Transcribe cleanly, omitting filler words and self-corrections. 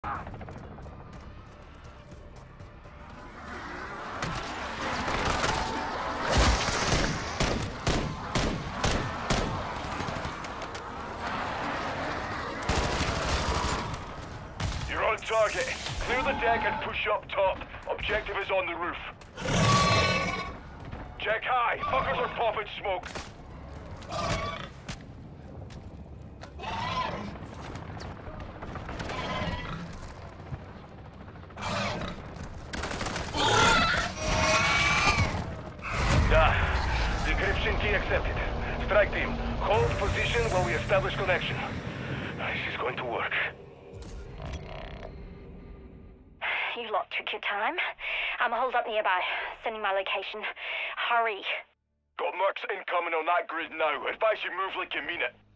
You're on target. Clear the deck and push up top. Objective is on the roof. Check high. Fuckers are popping smoke. Decryption key accepted. Strike team, hold position while we establish connection. This is going to work. You lot took your time. I'm holed up nearby. Sending my location. Hurry. Got mercs incoming on that grid now. Advise you move like you mean it.